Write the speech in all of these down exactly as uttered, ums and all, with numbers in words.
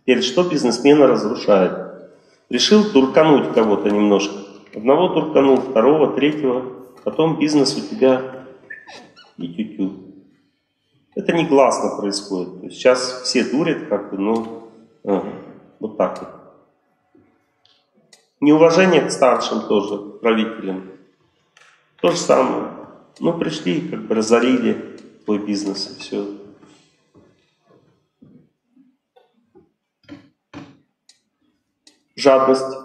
Теперь что бизнесмена разрушает? Решил туркануть кого-то немножко. Одного турканул, второго, третьего. Потом бизнес у тебя и тю-тю. Это негласно происходит. То есть сейчас все дурят, как бы, но а, вот так вот. Неуважение к старшим тоже, правителям. То же самое. Ну, пришли, как бы разорили твой бизнес и все. Жадность.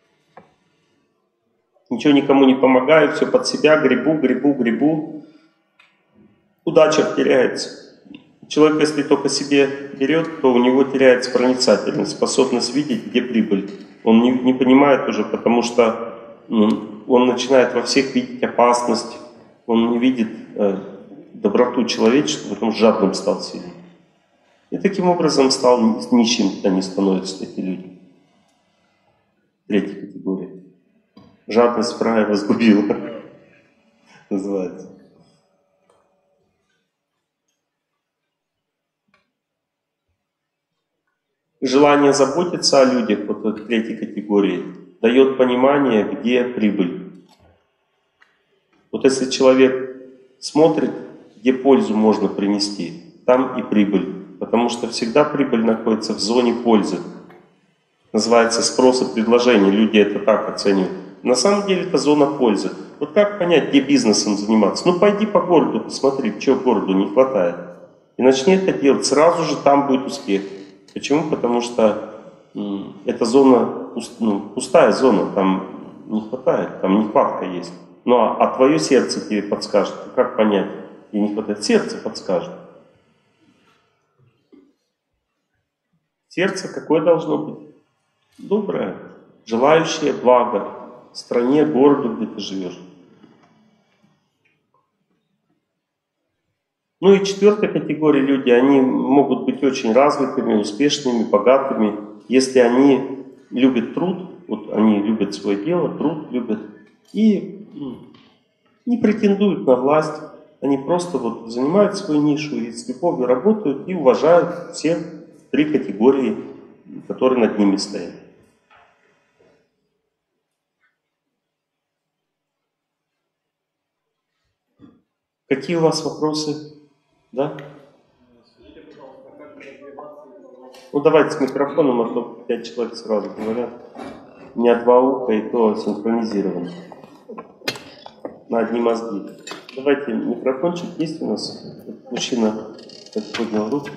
Ничего никому не помогаю, все под себя, гребу, гребу, гребу. Удача теряется. Человек, если только себе берет, то у него теряется проницательность, способность видеть, где прибыль. Он не, не понимает уже, потому что ну, он начинает во всех видеть опасность, он не видит э, доброту человечества, потом жадным стал сильным. И таким образом стал нищим, они становятся, эти люди. Третья категория. Жадность в рае возгубила, называется. Желание заботиться о людях, вот в третьей категории, дает понимание, где прибыль. Вот если человек смотрит, где пользу можно принести, там и прибыль. Потому что всегда прибыль находится в зоне пользы. Называется спрос и предложение. Люди это так оценивают. На самом деле это зона пользы. Вот как понять, где бизнесом заниматься? Ну пойди по городу, посмотри, чего городу не хватает. И начни это делать, сразу же там будет успех. Почему? Потому что м, эта зона, ну, пустая зона, там не хватает, там нехватка есть. Ну а, а твое сердце тебе подскажет. Как понять, где не хватает? Сердце подскажет. Сердце какое должно быть? Доброе, желающее блага стране, городу, где ты живешь. Ну и четвертая категория люди, они могут быть очень развитыми, успешными, богатыми, если они любят труд, вот они любят свое дело, труд любят, и не претендуют на власть, они просто вот занимают свою нишу и с любовью работают и уважают все три категории, которые над ними стоят. Какие у вас вопросы? Да? Ну давайте с микрофоном, а то пять человек сразу говорят. У меня два уха и то синхронизировано. На одни мозги. Давайте, микрофончик есть у нас? Мужчина так поднял руку.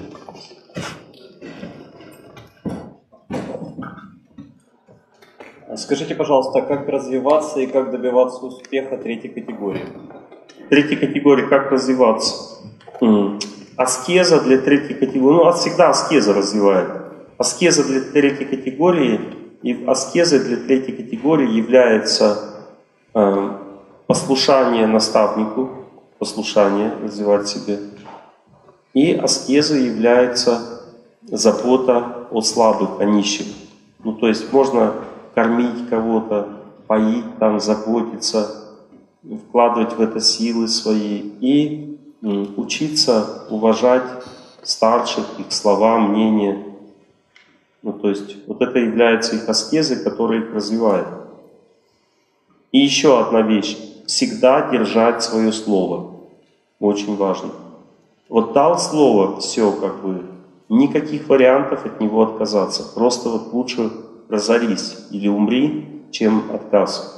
Скажите, пожалуйста, как развиваться и как добиваться успеха третьей категории? Третья категория, как развиваться? М-м. Аскеза для третьей категории, ну, всегда аскеза развивает. Аскеза для третьей категории, и аскезой для третьей категории является э, послушание наставнику, послушание развивать себе. И аскезой является забота о слабых, о нищих. Ну, то есть можно кормить кого-то, поить, там, заботиться, вкладывать в это силы свои и учиться уважать старших, их слова, мнения. Ну, то есть вот это является их аскезой, которая их развивает. И еще одна вещь. Всегда держать свое слово. Очень важно. Вот дал слово, все, как бы, никаких вариантов от него отказаться. Просто вот лучше разорись или умри, чем отказ.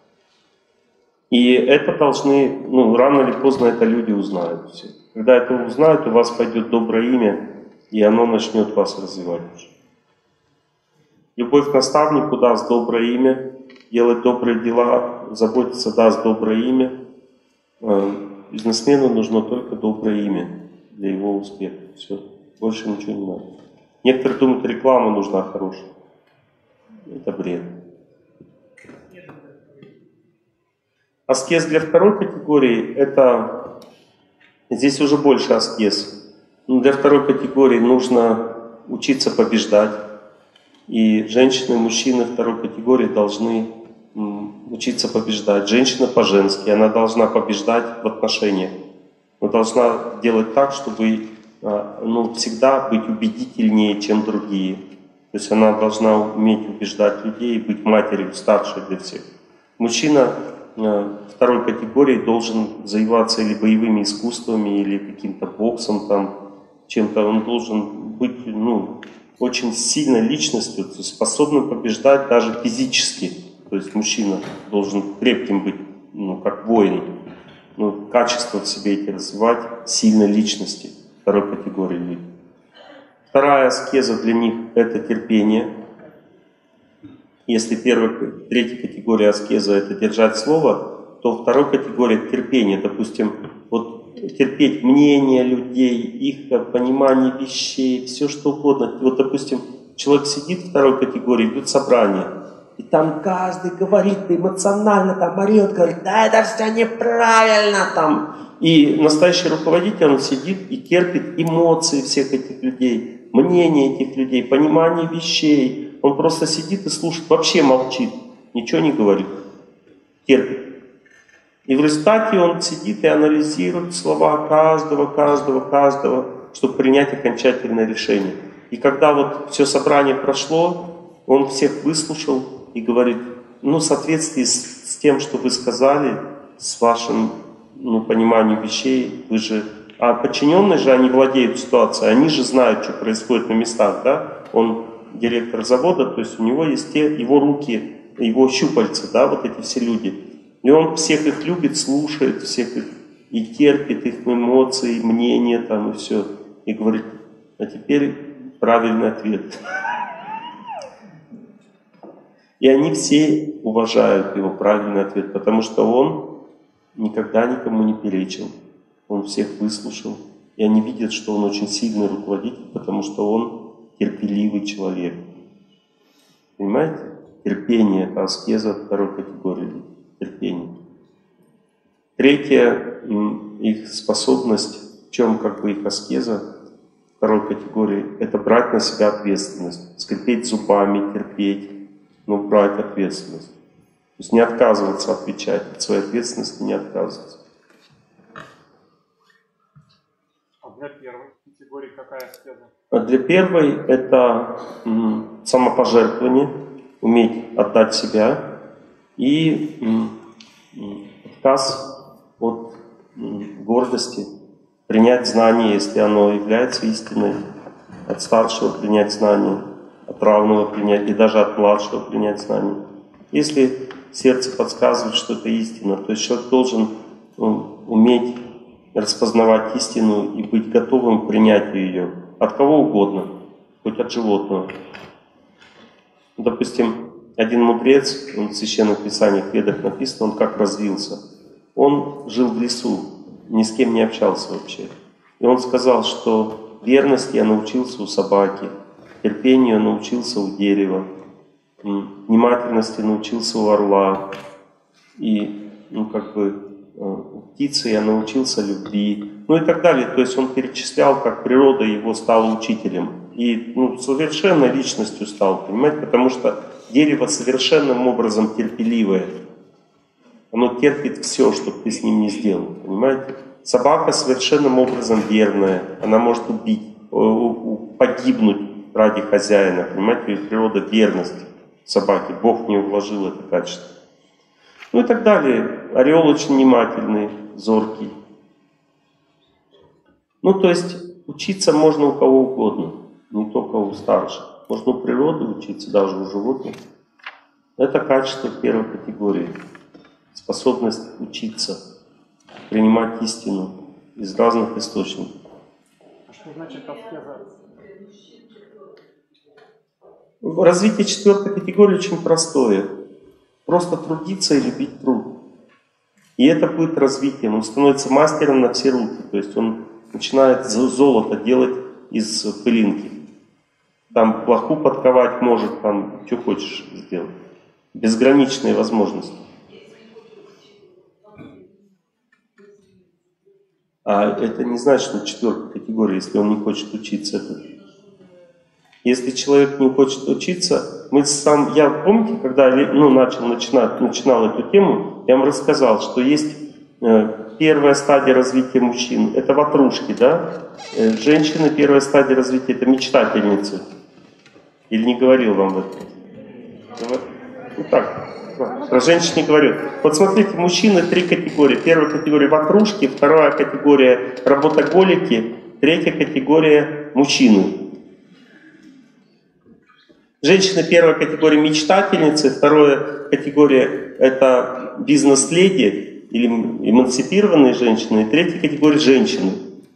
И это должны, ну, рано или поздно это люди узнают все. Когда это узнают, у вас пойдет доброе имя, и оно начнет вас развивать уже. Любовь к наставнику даст доброе имя, делать добрые дела, заботиться даст доброе имя. Бизнесмену нужно только доброе имя для его успеха. Все, больше ничего не надо. Некоторые думают, реклама нужна хорошая. Это бред. Аскез для второй категории, это здесь уже больше аскез. Но для второй категории нужно учиться побеждать. И женщины и мужчины второй категории должны учиться побеждать. Женщина по-женски, она должна побеждать в отношениях. Она должна делать так, чтобы ну, всегда быть убедительнее, чем другие. То есть она должна уметь убеждать людей, быть матерью старшей для всех. Мужчина второй категории должен заниматься или боевыми искусствами, или каким-то боксом, там, чем-то. Он должен быть, ну, очень сильной личностью, способным побеждать даже физически. То есть мужчина должен крепким быть, ну, как воин. Ну, качества в себе эти развивать, сильной личности второй категории людей. Вторая аскеза для них – это терпение. Если первая, третья категория аскеза – это держать слово, то второй категория – терпение. Допустим, вот терпеть мнение людей, их понимание вещей, все что угодно. Вот, допустим, человек сидит в второй категории, идет собрание, и там каждый говорит эмоционально, там орет, говорит, да это все неправильно, там. И настоящий руководитель, он сидит и терпит эмоции всех этих людей, мнение этих людей, понимание вещей. Он просто сидит и слушает, вообще молчит, ничего не говорит, терпит. И в результате он сидит и анализирует слова каждого, каждого, каждого, чтобы принять окончательное решение. И когда вот все собрание прошло, он всех выслушал и говорит, ну, в соответствии с, с тем, что вы сказали, с вашим, ну, пониманием вещей, вы же... А подчиненные же, они владеют ситуацией, они же знают, что происходит на местах, да? Он директор завода, то есть у него есть те, его руки, его щупальца, да, вот эти все люди. И он всех их любит, слушает, всех их и терпит, их эмоции, мнения там и все. И говорит, а теперь правильный ответ. И они все уважают его правильный ответ, потому что он никогда никому не перечил. Он всех выслушал. И они видят, что он очень сильный руководитель, потому что он терпеливый человек. Понимаете? Терпение – это аскеза второй категории. Терпение. Третья их способность, в чем как бы их аскеза второй категории, это брать на себя ответственность. Скрипеть зубами, терпеть, но брать ответственность. То есть не отказываться отвечать, от своей ответственности не отказываться. А для первой категории какая аскеза? А для первой это м, самопожертвование, уметь отдать себя и м, м, отказ от м, гордости, принять знание, если оно является истиной, от старшего принять знание, от равного принять и даже от младшего принять знание. Если сердце подсказывает, что это истина, то есть человек должен ну, уметь распознавать истину и быть готовым к принятию ее. От кого угодно, хоть от животного. Допустим, один мудрец, он в Священных Писаниях, в Ведах написано, он как развился. Он жил в лесу, ни с кем не общался вообще. И он сказал, что верности я научился у собаки, терпению научился у дерева, внимательности научился у орла, и, ну, как бы, у птицы я научился любви, ну и так далее. То есть он перечислял, как природа его стала учителем. И, ну, совершенно личностью стал, понимаете, потому что дерево совершенным образом терпеливое. Оно терпит все, что ты с ним не сделал, понимаете. Собака совершенным образом верная, она может убить, погибнуть ради хозяина, понимаете, и природа верности собаки, Бог в нее вложил это качество. Ну и так далее. Орел очень внимательный, зоркий. Ну, то есть учиться можно у кого угодно, не только у старших. Можно у природы учиться, даже у животных. Это качество первой категории. Способность учиться, принимать истину из разных источников. А что значит аскеза? Развитие четвертой категории очень простое. Просто трудиться и любить труд. И это будет развитием. Он становится мастером на все руки. То есть он начинает золото делать из пылинки. Там плоху подковать может, там что хочешь сделать. Безграничные возможности. А это не значит, что четвертая категория, если он не хочет учиться. Это... Если человек не хочет учиться, мы сам, я помните, когда ну, начал, начинать, начинал эту тему, я вам рассказал, что есть э, первая стадия развития мужчин, это ватрушки, да? Э, женщины, первая стадия развития, это мечтательницы. Или не говорил вам это? Ну так, про женщин не говорю. Вот смотрите, мужчины три категории. Первая категория ватрушки, вторая категория работоголики, третья категория мужчины. Женщины первая категория мечтательницы, вторая категория это бизнес-леди или эмансипированные женщины, и третья категория женщины.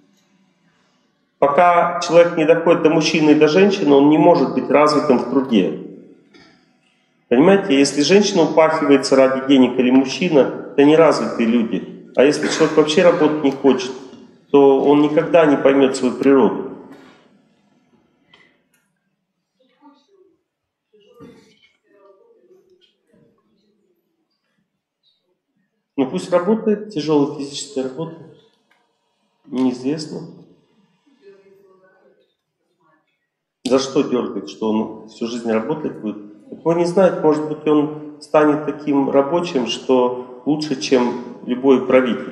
Пока человек не доходит до мужчины и до женщины, он не может быть развитым в труде. Понимаете, если женщина упахивается ради денег или мужчина, это неразвитые люди. А если человек вообще работать не хочет, то он никогда не поймет свою природу. Ну пусть работает, тяжелая физическая работа, неизвестно. За что дергает, что он всю жизнь работать будет? Вы не знаете, может быть, он станет таким рабочим, что лучше, чем любой правитель.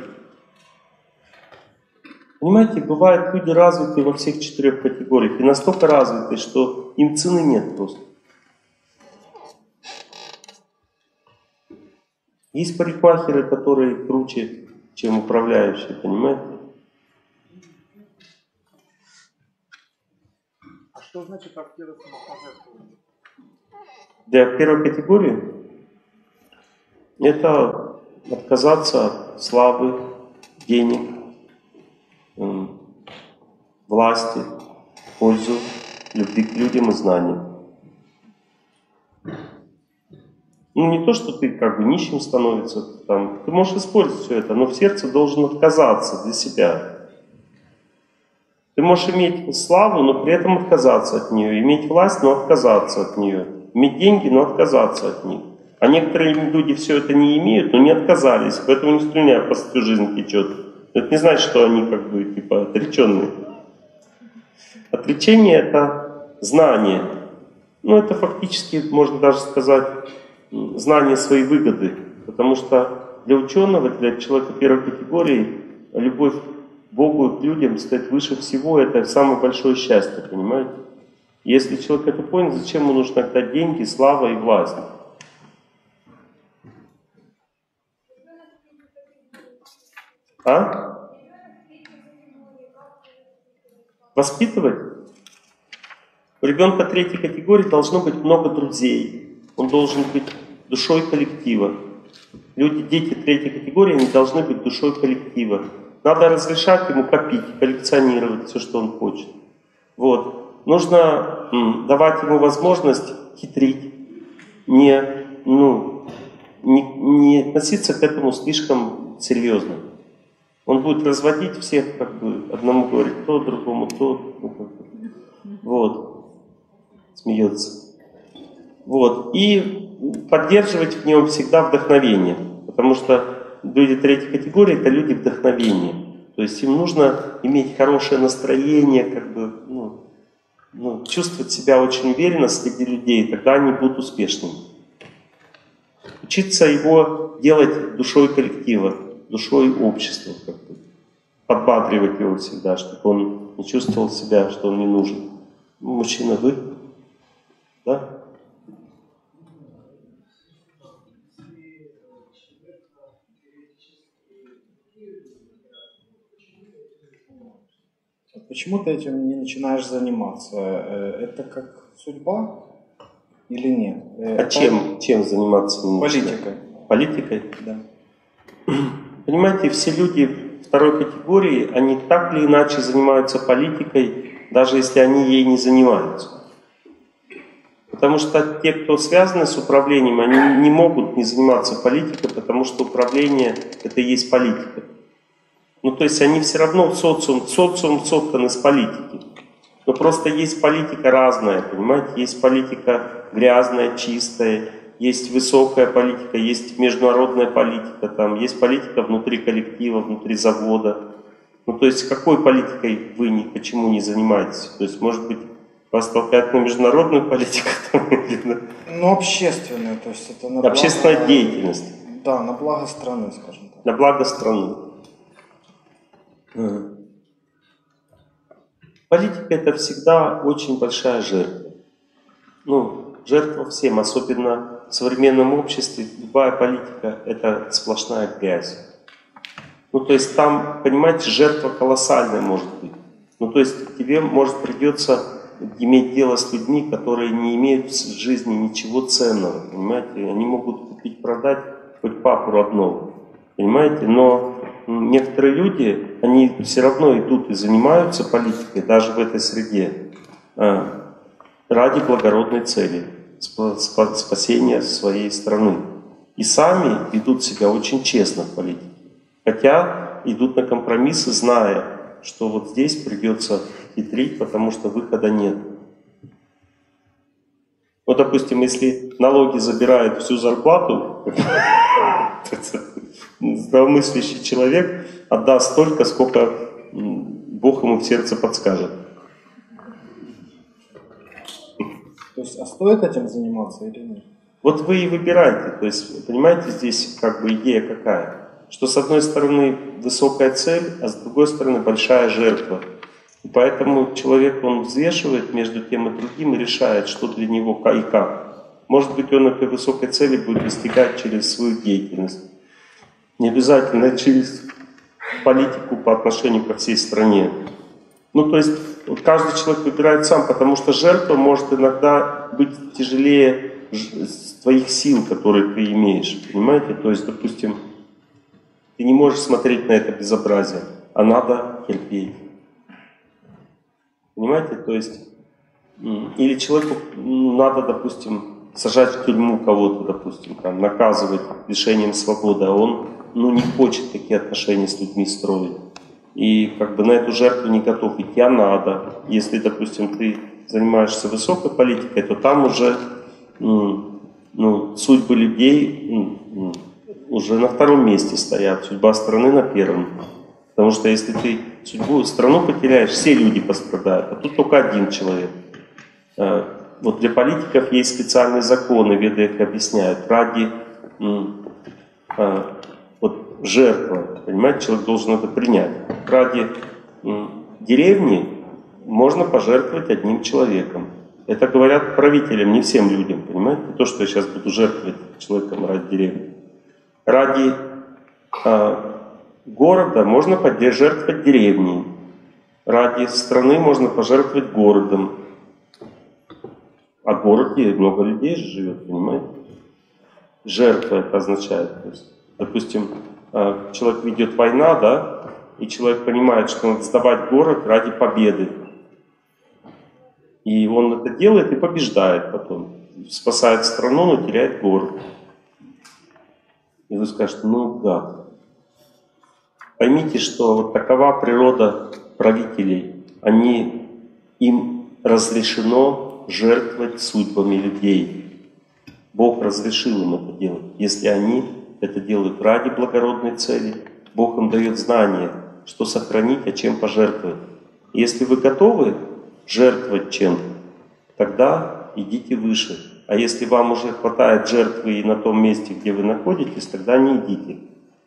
Понимаете, бывают люди развитые во всех четырех категориях, и настолько развитые, что им цены нет просто. Есть парикмахеры, которые круче, чем управляющие, понимаете? А что значит активы самопожертвования? Для первой категории это отказаться от славы, денег, власти, пользу, любви к людям и знаниям. Ну, не то, что ты как бы нищим становится, там, ты можешь использовать все это, но в сердце должен отказаться для себя. Ты можешь иметь славу, но при этом отказаться от нее, иметь власть, но отказаться от нее, иметь деньги, но отказаться от них. А некоторые люди все это не имеют, но не отказались, поэтому у них слюня по всю жизнь течет. Это не значит, что они как бы типа отреченные. Отречение — это знание. Ну, это фактически, можно даже сказать, знание своей выгоды. Потому что для ученого, для человека первой категории, любовь к Богу и к людям стоит выше всего. Это самое большое счастье, понимаете? Если человек это понял, зачем ему нужно тогда деньги, слава и власть? А? Воспитывать? У ребенка третьей категории должно быть много друзей. Он должен быть душой коллектива. Люди, дети третьей категории, они должны быть душой коллектива. Надо разрешать ему копить, коллекционировать все, что он хочет. Вот. Нужно м, давать ему возможность хитрить, не, ну, не, не относиться к этому слишком серьезно. Он будет разводить всех, как бы, одному говорить то, другому то. Ну, как бы. Вот. Смеется. Вот. И поддерживать в нем всегда вдохновение. Потому что люди третьей категории — это люди вдохновения. То есть им нужно иметь хорошее настроение, как бы, ну, ну, чувствовать себя очень уверенно среди людей, тогда они будут успешными. Учиться его делать душой коллектива, душой общества, как бы. Подбадривать его всегда, чтобы он не чувствовал себя, что он не нужен. Ну, мужчина, вы? Да? Почему ты этим не начинаешь заниматься? Это как судьба или нет? А Это чем, чем заниматься? политикой. Политикой? Да. Понимаете, все люди второй категории, они так или иначе занимаются политикой, даже если они ей не занимаются. Потому что те, кто связаны с управлением, они не могут не заниматься политикой, потому что управление — это и есть политика. Ну, то есть они все равно в социум, социум соткан из политики. Но просто есть политика разная, понимаете? Есть политика грязная, чистая, есть высокая политика, есть международная политика, там, есть политика внутри коллектива, внутри завода. Ну, то есть какой политикой вы ни, почему не занимаетесь? То есть, может быть, вас толкают на международную политику? Ну, общественную, то есть это на благо... Общественная деятельность. Да, на благо страны, скажем так. На благо страны. Политика — это всегда очень большая жертва. ну, жертва всем, особенно в современном обществе, любая политика – это сплошная грязь. Ну, то есть там, понимаете, жертва колоссальная может быть. Ну, то есть тебе, может, придется иметь дело с людьми, которые не имеют в жизни ничего ценного, понимаете? Они могут купить, продать хоть папу родного, понимаете? Но некоторые люди, они все равно идут и занимаются политикой, даже в этой среде, ради благородной цели, спасения своей страны. И сами ведут себя очень честно в политике. Хотя идут на компромиссы, зная, что вот здесь придется хитрить, потому что выхода нет. Вот, допустим, если налоги забирают всю зарплату, здравомыслящий человек отдаст столько, сколько Бог ему в сердце подскажет. То есть, а стоит этим заниматься или нет? Вот вы и выбираете. То есть, понимаете, здесь как бы идея какая? Что с одной стороны высокая цель, а с другой стороны большая жертва. И поэтому человек, он взвешивает между тем и другим и решает, что для него и как. Может быть, он этой высокой цели будет достигать через свою деятельность. Не обязательно через политику по отношению ко всей стране. Ну, то есть, вот каждый человек выбирает сам, потому что жертва может иногда быть тяжелее твоих сил, которые ты имеешь. Понимаете? То есть, допустим, ты не можешь смотреть на это безобразие, а надо терпеть. Понимаете? То есть, или человеку надо, допустим, сажать в тюрьму кого-то, допустим, там, наказывать лишением свободы, а он ну, не хочет такие отношения с людьми строить. И как бы на эту жертву не готов идти, а надо. Если, допустим, ты занимаешься высокой политикой, то там уже ну, судьбы людей уже на втором месте стоят, судьба страны на первом. Потому что если ты судьбу, страну потеряешь, все люди пострадают, а тут только один человек. Вот для политиков есть специальные законы, веды их объясняют. Ради вот, жертвы, понимаете, человек должен это принять. Ради деревни можно пожертвовать одним человеком. Это говорят правителям, не всем людям, понимаете? То, что я сейчас буду жертвовать человеком ради деревни. Ради э, города можно пожертвовать деревней. Ради страны можно пожертвовать городом. А в городе много людей же живет, понимаете? Жертва это означает. То есть, допустим, э, человек ведет война, да, и человек понимает, что надо сдавать город ради победы. И он это делает и побеждает потом. Спасает страну, но теряет город. И вы скажете, ну да. Поймите, что вот такова природа правителей. Они, им разрешено жертвовать судьбами людей. Бог разрешил им это делать. Если они это делают ради благородной цели, Бог им дает знание, что сохранить, а чем пожертвовать. Если вы готовы жертвовать чем-то, тогда идите выше. А если вам уже хватает жертвы и на том месте, где вы находитесь, тогда не идите.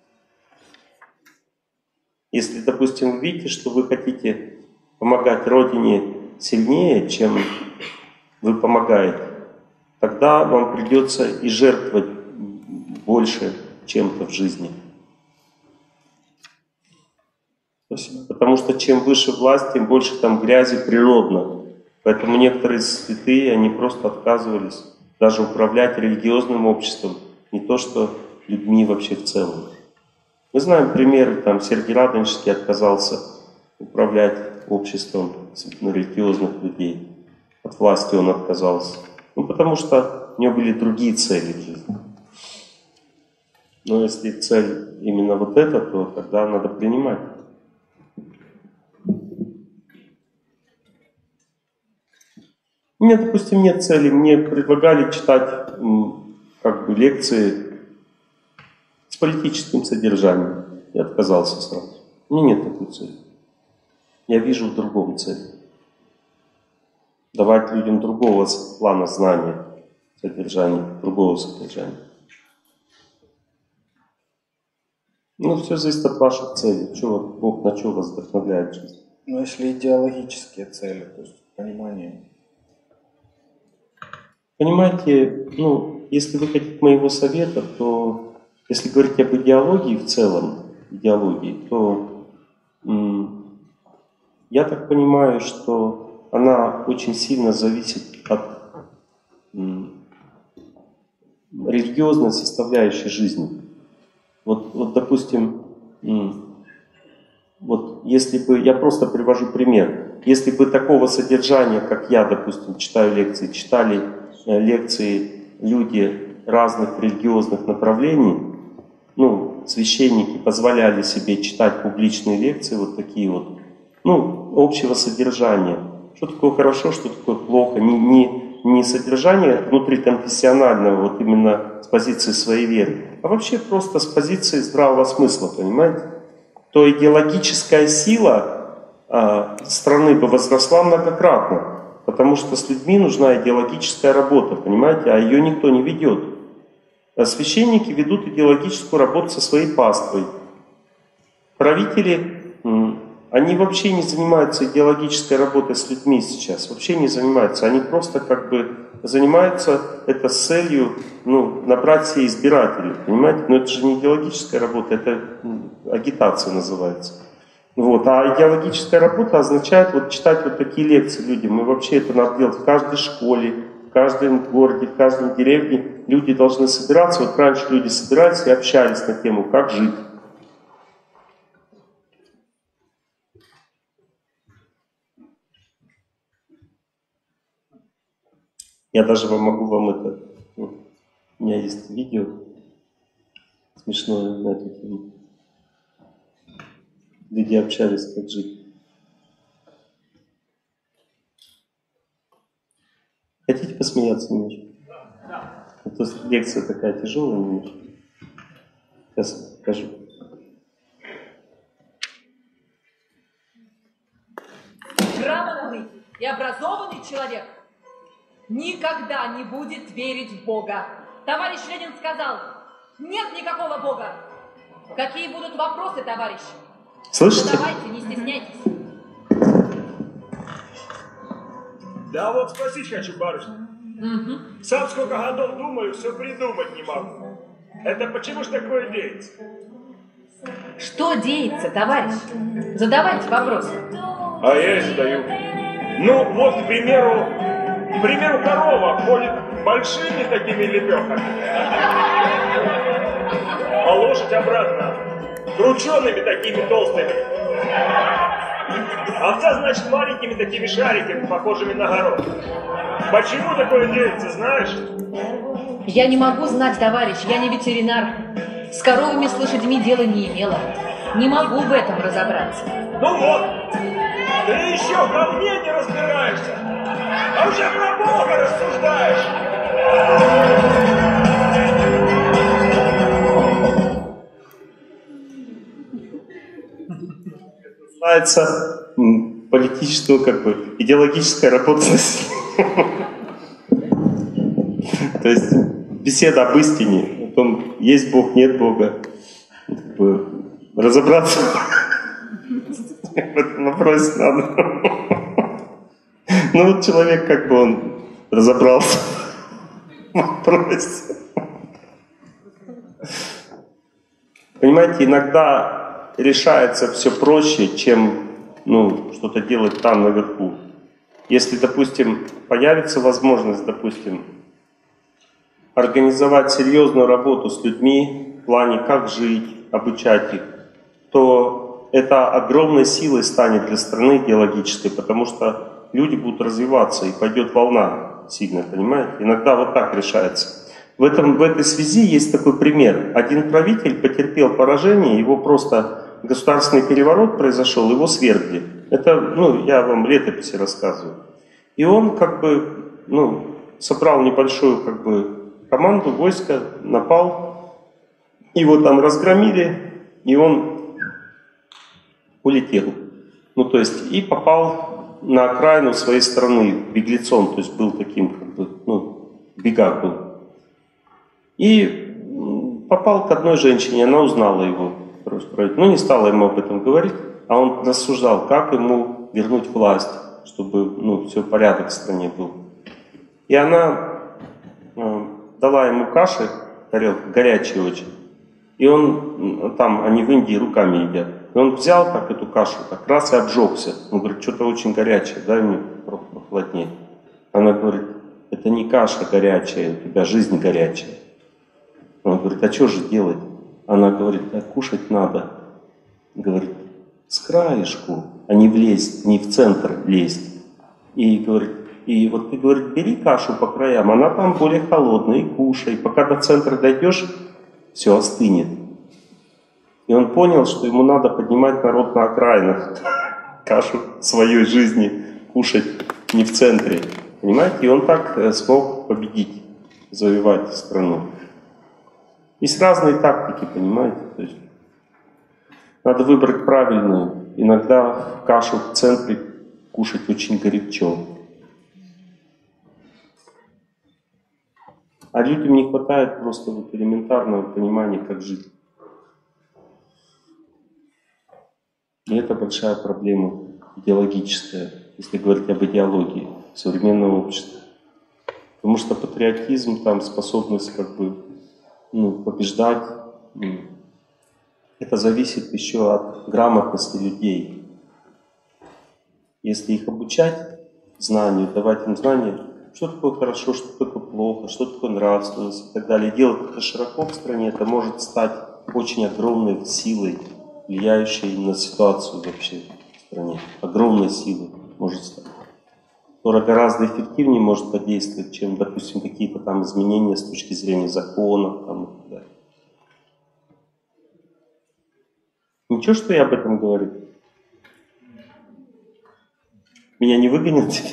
Если, допустим, вы видите, что вы хотите помогать Родине сильнее, чем вы помогаете, тогда вам придется и жертвовать больше чем-то в жизни. Спасибо. Потому что чем выше власть, тем больше там грязи природно. Поэтому некоторые святые, они просто отказывались даже управлять религиозным обществом, не то что людьми вообще в целом. Мы знаем примеры, там Сергий Радонежский отказался управлять обществом религиозных людей. От власти он отказался. Ну, потому что у него были другие цели в жизни. Но если цель именно вот эта, то тогда надо принимать. У меня, допустим, нет цели. Мне предлагали читать как бы, лекции с политическим содержанием. Я отказался сразу. У меня нет такой цели. Я вижу в другом цель. Давать людям другого плана знания, содержания, другого содержания. Ну, все зависит от ваших целей. Что вот Бог на что вас вдохновляет жизнь? Ну, если идеологические цели, то есть понимание. Понимаете, ну, если вы хотите моего совета, то если говорить об идеологии в целом, идеологии, то м, я так понимаю, что она очень сильно зависит от м, религиозной составляющей жизни. Вот, вот допустим, м, вот если бы, я просто привожу пример, если бы такого содержания, как я, допустим, читаю лекции, читали э, лекции люди разных религиозных направлений, ну, священники позволяли себе читать публичные лекции, вот такие вот, ну, общего содержания. Что такое хорошо, что такое плохо, не, не, не содержание внутриконфессионального, вот именно с позиции своей веры, а вообще просто с позиции здравого смысла, понимаете? То идеологическая сила а, страны бы возросла многократно, потому что с людьми нужна идеологическая работа, понимаете, а ее никто не ведет. А священники ведут идеологическую работу со своей паствой. Правители, они вообще не занимаются идеологической работой с людьми сейчас, вообще не занимаются. Они просто как бы занимаются это с целью, ну, набрать себе избирателей, понимаете? Но это же не идеологическая работа, это агитация называется. Вот. А идеологическая работа означает вот читать вот такие лекции людям. И вообще это надо делать в каждой школе, в каждом городе, в каждом деревне. Люди должны собираться. Вот раньше люди собирались и общались на тему, как жить. Я даже вам могу вам это... Ну, у меня есть видео смешное на эту тему. Люди общались, как жить. Хотите посмеяться немножко? Да. А то лекция такая тяжелая немножко. Сейчас покажу. Грамотный и образованный человек никогда не будет верить в Бога. Товарищ Ленин сказал, нет никакого Бога. Какие будут вопросы, товарищ? Слышите? Задавайте, не стесняйтесь. Да вот спросить хочу, барышня. Угу. Сам сколько годов думаю, все придумать не могу. Это почему ж такое деется? Что деется, товарищ? Задавайте вопросы. А я и задаю. Ну, вот, к примеру, к примеру, корова ходит большими такими лепехами, а лошадь обратно кручеными такими толстыми. Овца, значит, маленькими такими шариками, похожими на горох. Почему такое деется, знаешь? Я не могу знать, товарищ, я не ветеринар. С коровами, с лошадьми дела не имела. Не могу в этом разобраться. Ну вот, ты еще в говне не разбираешься, а уже про Бога рассуждаешь. Называется политическую, как бы, идеологическая работа. То есть беседа об истине, о том, есть Бог, нет Бога. Как бы, разобраться в этом вопросе надо. Ну вот человек, как бы он разобрался в вопросе. Понимаете, иногда решается все проще, чем, ну, что-то делать там наверху. Если, допустим, появится возможность, допустим, организовать серьезную работу с людьми в плане, как жить, обучать их, то это огромной силой станет для страны идеологической, потому что люди будут развиваться и пойдет волна сильно, понимаете? Иногда вот так решается. В, этом, в этой связи есть такой пример. Один правитель потерпел поражение, его просто государственный переворот произошел, его свергли. Это, ну, я вам летописи рассказываю. И он как бы, ну, собрал небольшую как бы команду, войско, напал, его там разгромили, и он улетел. Ну, то есть, и попал на окраину своей страны, беглецом, то есть был таким, как бы, ну, в бегах был. И попал к одной женщине, она узнала его, ну, не стала ему об этом говорить, а он рассуждал, как ему вернуть власть, чтобы, ну, все порядок в стране был. И она дала ему каши, тарелку, горячая очень. И он, там, они в Индии руками едят. И он взял так эту кашу, так раз и обжегся. Он говорит, что-то очень горячее, дай мне похолоднее. Она говорит, это не каша горячая, у тебя жизнь горячая. Он говорит, а что же делать? Она говорит, да кушать надо. Говорит, с краешку, а не влезть, не в центр лезть. И говорит, и вот ты, говорит, бери кашу по краям, она там более холодная, и кушай. Пока до центра дойдешь, все остынет. И он понял, что ему надо поднимать народ на окраинах. Кашу своей жизни кушать не в центре. Понимаете? И он так смог победить, завоевать страну. Есть разные тактики, понимаете? То есть надо выбрать правильную. Иногда кашу в центре кушать очень горячо. А людям не хватает просто вот элементарного понимания, как жить. И это большая проблема идеологическая, если говорить об идеологии современного общества. Потому что патриотизм, там способность как бы ну, побеждать, это зависит еще от грамотности людей. Если их обучать знанию, давать им знания, что такое хорошо, что такое плохо, что такое нравственность и так далее, делать это широко в стране, это может стать очень огромной силой, влияющей на ситуацию вообще в стране. Огромной силой может стать. Которая гораздо эффективнее может подействовать, чем, допустим, какие-то там изменения с точки зрения законов там, и так далее. Ничего, что я об этом говорю? Меня не выгонят теперь?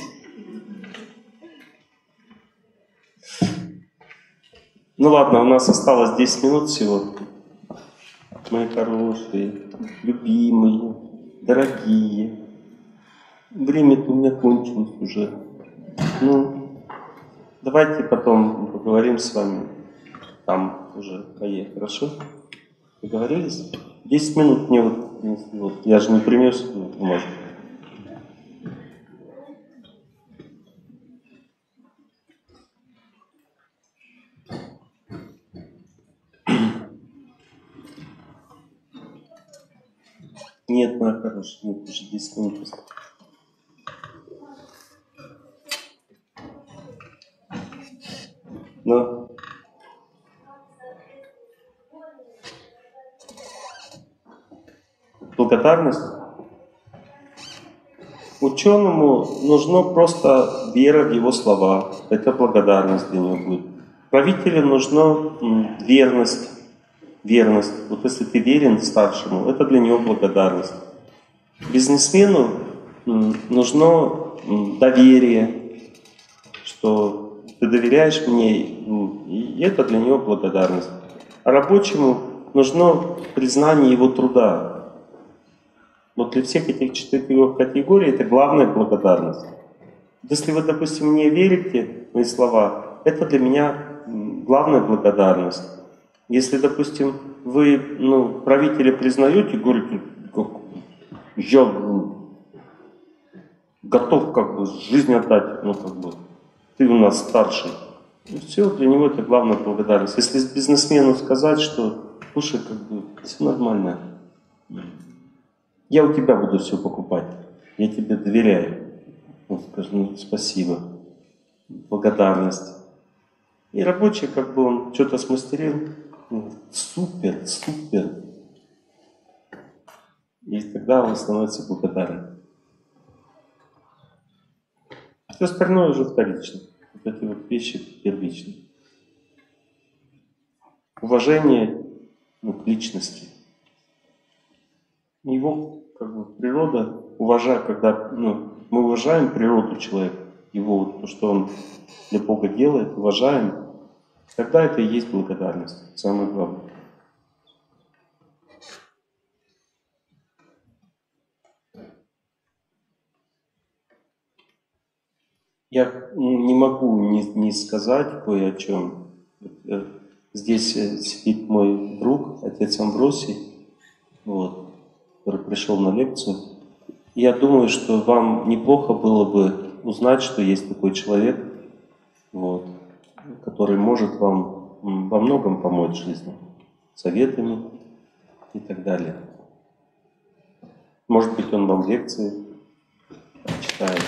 Ну ладно, у нас осталось десять минут всего. Мои хорошие, любимые, дорогие. Время-то у меня кончилось уже. Ну, давайте потом поговорим с вами. Там уже поехали, хорошо? Договорились? Десять минут мне вот, вот я же не принес бумажку. Нет, моя хорошая, нет, уже десять минут осталось. Но благодарность? Ученому нужно просто вера в его слова. Это благодарность для него будет. Правителю нужна верность. Верность. Вот если ты верен старшему, это для него благодарность. Бизнесмену нужно доверие, что ты доверяешь мне, и это для него благодарность. А рабочему нужно признание его труда. Вот для всех этих четырех категорий это главная благодарность. Если вы, допустим, мне верите в мои слова, это для меня главная благодарность. Если, допустим, вы ну, правителя признаете, говорите, я готов как бы жизнь отдать, ну как бы, ты у нас старший. И все, для него это главная благодарность. Если бизнесмену сказать, что, слушай, как бы, все нормально, я у тебя буду все покупать, я тебе доверяю. Он скажет, ну спасибо, благодарность. И рабочий, как бы он что-то смастерил, супер, супер. И тогда он становится благодарным. Все остальное уже вторично. Вот эти вот вещи первичны. Уважение ну, к личности. Его как бы, природа, уважая, когда ну, мы уважаем природу человека, его, вот, то, что он для Бога делает, уважаем, тогда это и есть благодарность, самое главное. Я не могу не, не сказать кое о чем. Здесь сидит мой друг, отец Амвросий, вот, который пришел на лекцию. Я думаю, что вам неплохо было бы узнать, что есть такой человек. Вот. который может вам во многом помочь в жизни, советами и так далее. Может быть, он вам лекции читает.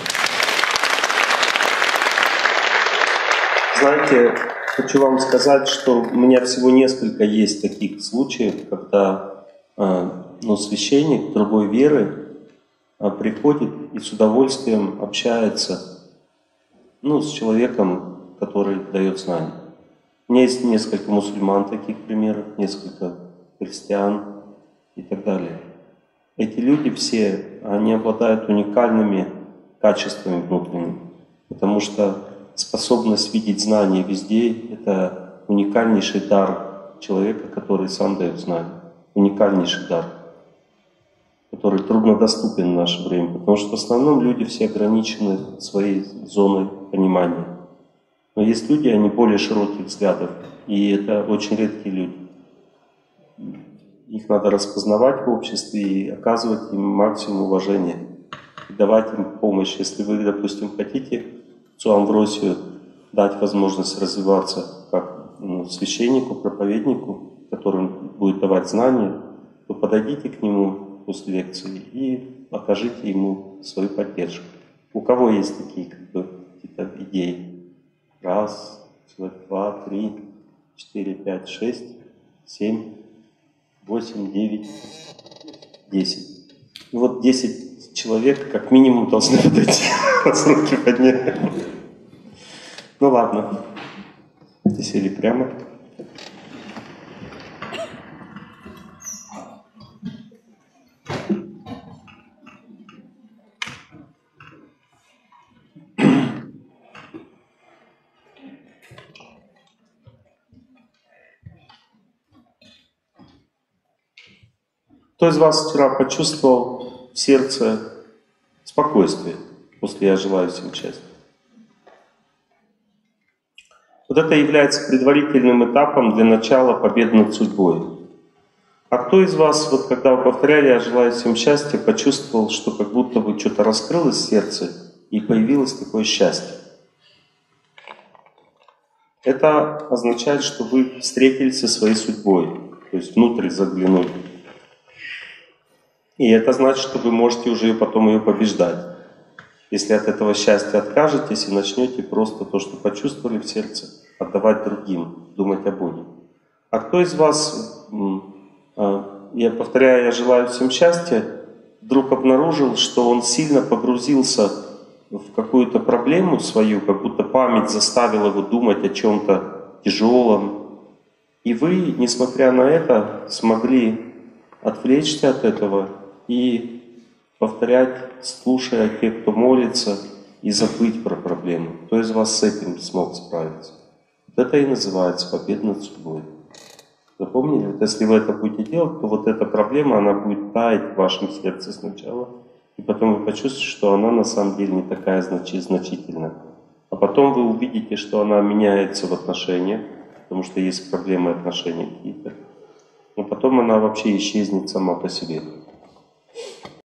Знаете, хочу вам сказать, что у меня всего несколько есть таких случаев, когда э, ну, священник другой веры э, приходит и с удовольствием общается ну, с человеком, который дает знания. У меня есть несколько мусульман таких примеров, несколько христиан и так далее. Эти люди все, они обладают уникальными качествами внутренними, потому что способность видеть знания везде – это уникальнейший дар человека, который сам дает знания. Уникальнейший дар, который труднодоступен в наше время, потому что в основном люди все ограничены своей зоной понимания. Но есть люди, они более широких взглядов, и это очень редкие люди. Их надо распознавать в обществе и оказывать им максимум уважения, и давать им помощь. Если вы, допустим, хотите отцу Амвросию дать возможность развиваться как ну, священнику, проповеднику, который будет давать знания, то подойдите к нему после лекции и окажите ему свою поддержку. У кого есть такие как бы, какие-то идеи? Раз, два, три, четыре, пять, шесть, семь, восемь, девять, десять. И вот десять человек как минимум должны подойти, раз руки подняли. Ну ладно, ты сели прямо. Кто из вас вчера почувствовал в сердце спокойствие после «Я желаю всем счастья»? Вот это является предварительным этапом для начала победы над судьбой. А кто из вас, вот когда вы повторяли «Я желаю всем счастья», почувствовал, что как будто бы что-то раскрылось в сердце и появилось такое счастье? Это означает, что вы встретились со своей судьбой, то есть внутрь заглянули. И это значит, что вы можете уже потом ее побеждать. Если от этого счастья откажетесь и начнете просто то, что почувствовали в сердце, отдавать другим, думать о Боге. А кто из вас, я повторяю, я желаю всем счастья, вдруг обнаружил, что он сильно погрузился в какую-то проблему свою, как будто память заставила его думать о чем-то тяжелом. И вы, несмотря на это, смогли отвлечься от этого и повторять, слушая тех, кто молится, и забыть про проблему. Кто из вас с этим смог справиться? Вот это и называется победа над судьбой. Запомнили? Вот если вы это будете делать, то вот эта проблема, она будет таять в вашем сердце сначала, и потом вы почувствуете, что она на самом деле не такая значительная. А потом вы увидите, что она меняется в отношениях, потому что есть проблемы отношений какие-то. Но потом она вообще исчезнет сама по себе.